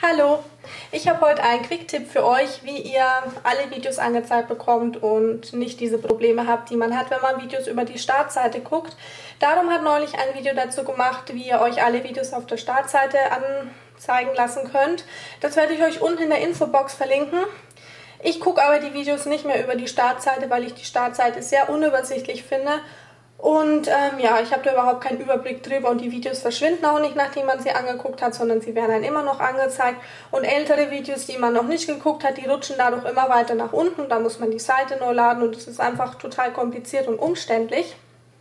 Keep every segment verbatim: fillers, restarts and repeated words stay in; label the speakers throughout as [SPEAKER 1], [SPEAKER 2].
[SPEAKER 1] Hallo, ich habe heute einen Quick-Tipp für euch, wie ihr alle Videos angezeigt bekommt und nicht diese Probleme habt, die man hat, wenn man Videos über die Startseite guckt. Darum hat neulich ein Video dazu gemacht, wie ihr euch alle Videos auf der Startseite anzeigen lassen könnt. Das werde ich euch unten in der Infobox verlinken. Ich gucke aber die Videos nicht mehr über die Startseite, weil ich die Startseite sehr unübersichtlich finde. Und ähm, ja, ich habe da überhaupt keinen Überblick drüber und die Videos verschwinden auch nicht, nachdem man sie angeguckt hat, sondern sie werden dann immer noch angezeigt. Und ältere Videos, die man noch nicht geguckt hat, die rutschen dadurch immer weiter nach unten. Da muss man die Seite neu laden und es ist einfach total kompliziert und umständlich.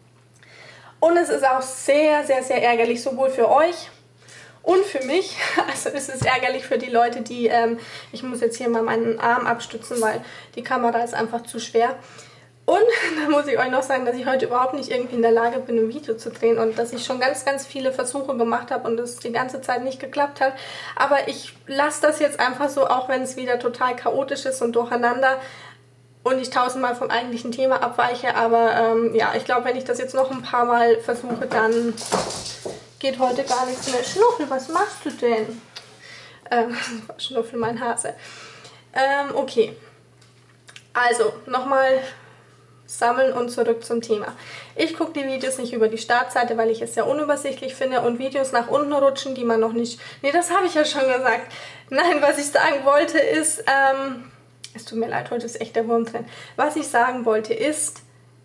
[SPEAKER 1] Und es ist auch sehr, sehr, sehr ärgerlich, sowohl für euch und für mich. Also es ist ärgerlich für die Leute, die, ähm, ich muss jetzt hier mal meinen Arm abstützen, weil die Kamera ist einfach zu schwer. Und da muss ich euch noch sagen, dass ich heute überhaupt nicht irgendwie in der Lage bin, ein Video zu drehen und dass ich schon ganz, ganz viele Versuche gemacht habe und es die ganze Zeit nicht geklappt hat. Aber ich lasse das jetzt einfach so, auch wenn es wieder total chaotisch ist und durcheinander und ich tausendmal vom eigentlichen Thema abweiche. Aber ähm, ja, ich glaube, wenn ich das jetzt noch ein paar Mal versuche, dann geht heute gar nichts mehr. Schnuffel, was machst du denn? Ähm, Schnuffel, mein Hase. Ähm, okay. Also, nochmal sammeln und zurück zum Thema. Ich gucke die Videos nicht über die Startseite, weil ich es sehr unübersichtlich finde und Videos nach unten rutschen, die man noch nicht... Nee, das habe ich ja schon gesagt. Nein, was ich sagen wollte ist... Ähm, es tut mir leid, heute ist echt der Wurm drin. Was ich sagen wollte ist...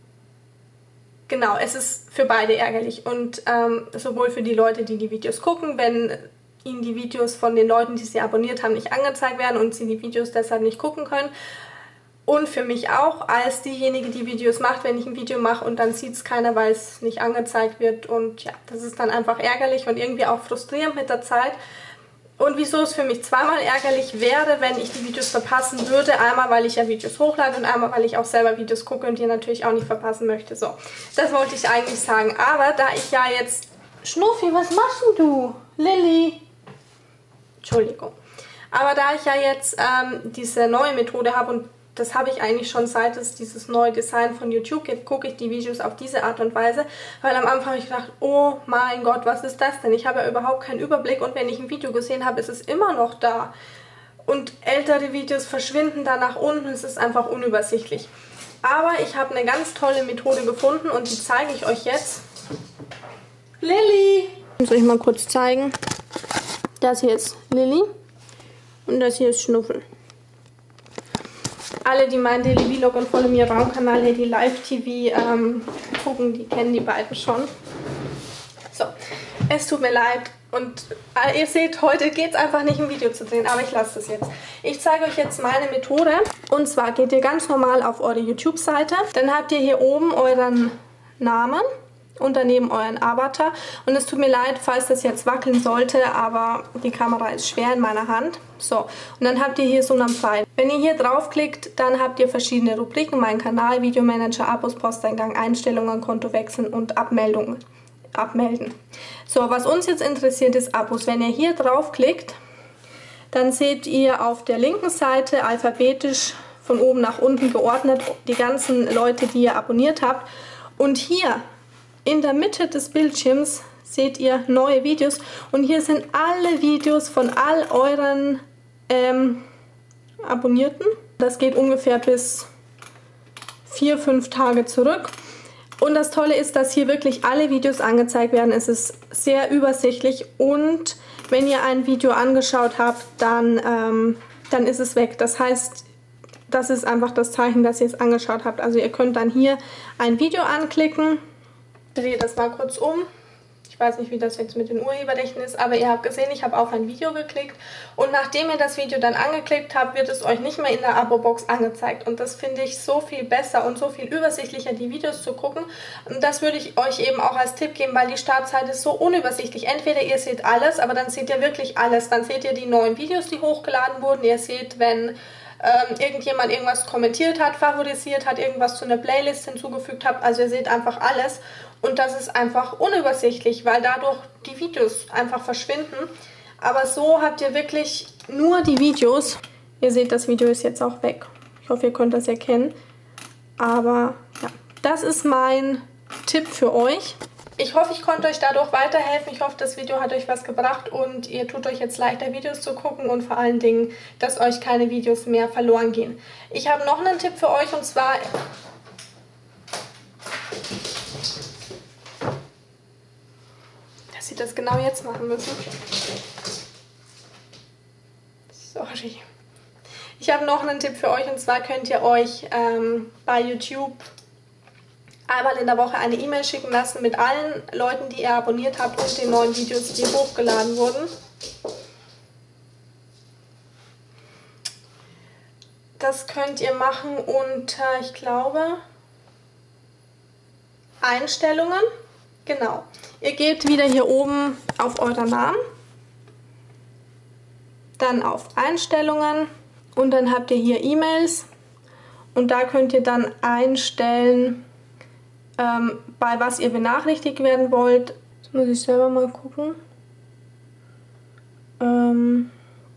[SPEAKER 1] Genau, es ist für beide ärgerlich und ähm, sowohl für die Leute, die die Videos gucken, wenn ihnen die Videos von den Leuten, die sie abonniert haben, nicht angezeigt werden und sie die Videos deshalb nicht gucken können. Und für mich auch, als diejenige, die Videos macht, wenn ich ein Video mache und dann sieht es keiner, weil es nicht angezeigt wird. Und ja, das ist dann einfach ärgerlich und irgendwie auch frustrierend mit der Zeit. Und wieso es für mich zweimal ärgerlich wäre, wenn ich die Videos verpassen würde. Einmal, weil ich ja Videos hochlade und einmal, weil ich auch selber Videos gucke und die natürlich auch nicht verpassen möchte. So, das wollte ich eigentlich sagen. Aber da ich ja jetzt... Schnuffi, was machst denn du? Lilly? Entschuldigung. Aber da ich ja jetzt ähm, diese neue Methode habe und das habe ich eigentlich schon, seit es dieses neue Design von YouTube gibt, gucke ich die Videos auf diese Art und Weise, weil am Anfang habe ich gedacht, oh mein Gott, was ist das denn? Ich habe ja überhaupt keinen Überblick und wenn ich ein Video gesehen habe, ist es immer noch da. Und ältere Videos verschwinden da nach unten, es ist einfach unübersichtlich. Aber ich habe eine ganz tolle Methode gefunden und die zeige ich euch jetzt. Lilly! Soll ich mal kurz zeigen? Das hier ist Lilly und das hier ist Schnuffel. Alle, die meinen Daily Vlog und von mir Raumkanal Lady Live T V ähm, gucken, die kennen die beiden schon. So, es tut mir leid und äh, ihr seht, heute geht es einfach nicht, ein Video zu drehen, aber ich lasse das jetzt. Ich zeige euch jetzt meine Methode und zwar geht ihr ganz normal auf eure YouTube-Seite, dann habt ihr hier oben euren Namen und daneben euren Avatar. Und es tut mir leid, falls das jetzt wackeln sollte, aber die Kamera ist schwer in meiner Hand. So, und dann habt ihr hier so einen Pfeil. Wenn ihr hier draufklickt, dann habt ihr verschiedene Rubriken. Mein Kanal, Videomanager, Abos, Posteingang, Einstellungen, Konto wechseln und Abmeldungen. Abmelden. So, was uns jetzt interessiert ist Abos. Wenn ihr hier draufklickt, dann seht ihr auf der linken Seite alphabetisch von oben nach unten geordnet die ganzen Leute, die ihr abonniert habt. Und hier in der Mitte des Bildschirms seht ihr neue Videos und hier sind alle Videos von all euren ähm, Abonnierten. Das geht ungefähr bis vier, fünf Tage zurück. Und das Tolle ist, dass hier wirklich alle Videos angezeigt werden. Es ist sehr übersichtlich und wenn ihr ein Video angeschaut habt, dann, ähm, dann ist es weg. Das heißt, das ist einfach das Zeichen, dass ihr es angeschaut habt. Also ihr könnt dann hier ein Video anklicken. Ich drehe das mal kurz um. Ich weiß nicht, wie das jetzt mit den Urheberrechten ist, aber ihr habt gesehen, ich habe auf ein Video geklickt und nachdem ihr das Video dann angeklickt habt, wird es euch nicht mehr in der Abo-Box angezeigt und das finde ich so viel besser und so viel übersichtlicher, die Videos zu gucken und das würde ich euch eben auch als Tipp geben, weil die Startseite ist so unübersichtlich. Entweder ihr seht alles, aber dann seht ihr wirklich alles, dann seht ihr die neuen Videos, die hochgeladen wurden, ihr seht, wenn Ähm, irgendjemand irgendwas kommentiert hat, favorisiert hat, irgendwas zu einer Playlist hinzugefügt hat. Also ihr seht einfach alles und das ist einfach unübersichtlich, weil dadurch die Videos einfach verschwinden. Aber so habt ihr wirklich nur die Videos. Ihr seht, das Video ist jetzt auch weg. Ich hoffe, ihr könnt das erkennen. Aber ja, das ist mein Tipp für euch. Ich hoffe, ich konnte euch dadurch weiterhelfen. Ich hoffe, das Video hat euch was gebracht und ihr tut euch jetzt leichter, Videos zu gucken und vor allen Dingen, dass euch keine Videos mehr verloren gehen. Ich habe noch einen Tipp für euch und zwar... dass sie das genau jetzt machen müssen. Sorry. Ich habe noch einen Tipp für euch und zwar könnt ihr euch ähm, bei YouTube einmal in der Woche eine E-Mail schicken lassen mit allen Leuten, die ihr abonniert habt und den neuen Videos, die hochgeladen wurden. Das könnt ihr machen unter, ich glaube, Einstellungen. Genau. Ihr geht wieder hier oben auf euren Namen, dann auf Einstellungen und dann habt ihr hier E-Mails und da könnt ihr dann einstellen, Ähm, bei was ihr benachrichtigt werden wollt. Jetzt muss ich selber mal gucken. Ähm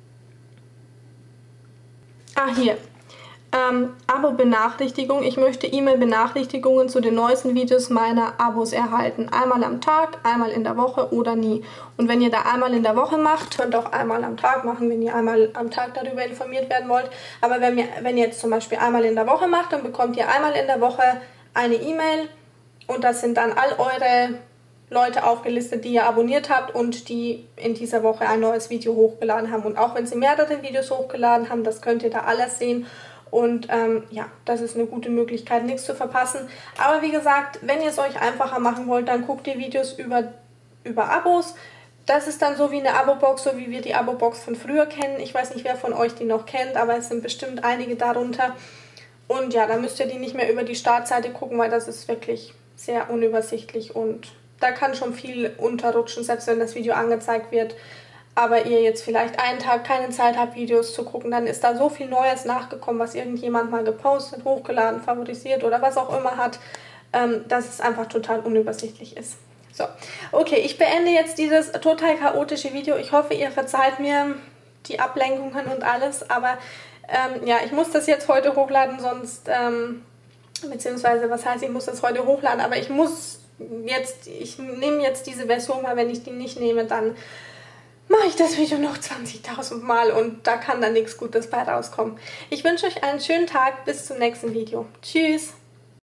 [SPEAKER 1] ah, hier. Ähm, Abo-Benachrichtigung. Ich möchte E-Mail-Benachrichtigungen zu den neuesten Videos meiner Abos erhalten. Einmal am Tag, einmal in der Woche oder nie. Und wenn ihr da einmal in der Woche macht, könnt ihr auch einmal am Tag machen, wenn ihr einmal am Tag darüber informiert werden wollt. Aber wenn ihr, wenn ihr jetzt zum Beispiel einmal in der Woche macht, dann bekommt ihr einmal in der Woche eine E-Mail. Und das sind dann all eure Leute aufgelistet, die ihr abonniert habt und die in dieser Woche ein neues Video hochgeladen haben. Und auch wenn sie mehrere Videos hochgeladen haben, das könnt ihr da alles sehen. Und ähm, ja, das ist eine gute Möglichkeit, nichts zu verpassen. Aber wie gesagt, wenn ihr es euch einfacher machen wollt, dann guckt ihr Videos über, über Abos. Das ist dann so wie eine Abo-Box, so wie wir die Abo-Box von früher kennen. Ich weiß nicht, wer von euch die noch kennt, aber es sind bestimmt einige darunter. Und ja, dann müsst ihr die nicht mehr über die Startseite gucken, weil das ist wirklich sehr unübersichtlich und da kann schon viel unterrutschen, selbst wenn das Video angezeigt wird. Aber ihr jetzt vielleicht einen Tag keine Zeit habt, Videos zu gucken, dann ist da so viel Neues nachgekommen, was irgendjemand mal gepostet, hochgeladen, favorisiert oder was auch immer hat, ähm, dass es einfach total unübersichtlich ist. So, okay, ich beende jetzt dieses total chaotische Video. Ich hoffe, ihr verzeiht mir die Ablenkungen und alles, aber ähm, ja, ich muss das jetzt heute hochladen, sonst... Ähm, beziehungsweise, was heißt, ich muss das heute hochladen, aber ich muss jetzt, ich nehme jetzt diese Version, weil wenn ich die nicht nehme, dann mache ich das Video noch zwanzigtausend Mal und da kann dann nichts Gutes bei rauskommen. Ich wünsche euch einen schönen Tag, bis zum nächsten Video. Tschüss!